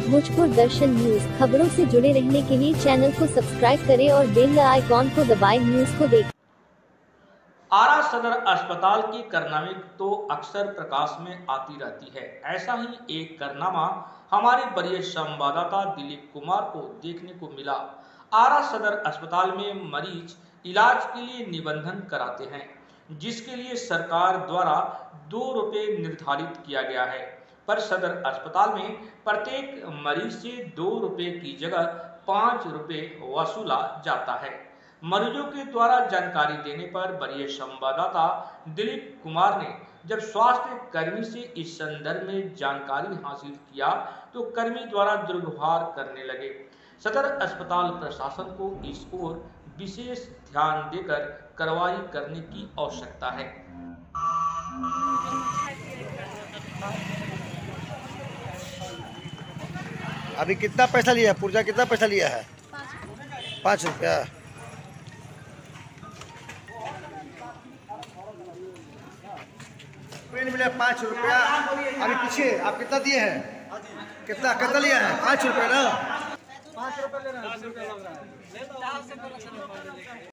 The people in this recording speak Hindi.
भोजपुर दर्शन न्यूज खबरों से जुड़े रहने के लिए चैनल को सब्सक्राइब करें और बेल आइकॉन को दबाएं। न्यूज को देखें। आरा सदर अस्पताल की करनामे तो अक्सर प्रकाश में आती रहती है। ऐसा ही एक करनामा हमारे वरीय संवाददाता दिलीप कुमार को देखने को मिला। आरा सदर अस्पताल में मरीज इलाज के लिए निबंधन कराते हैं, जिसके लिए सरकार द्वारा 2 रुपये निर्धारित किया गया है, पर सदर अस्पताल में प्रत्येक मरीज से 2 रुपये की जगह 5 रुपये वसूला जाता है। मरीजों के द्वारा जानकारी देने पर वरीय संवाददाता दिलीप कुमार ने जब स्वास्थ्य कर्मी से इस संदर्भ में जानकारी हासिल किया तो कर्मी द्वारा दुर्व्यवहार करने लगे। सदर अस्पताल प्रशासन को इस ओर विशेष ध्यान देकर कार्रवाई करने की आवश्यकता है। अभी कितना पैसा लिया? पुर्जा कितना पैसा लिया है? 5 रुपया। मिले 5 रुपया। अभी पीछे आप कितना दिए हैं? कितना लिया है? 5 रुपया ना? 5 रुपया लेना है।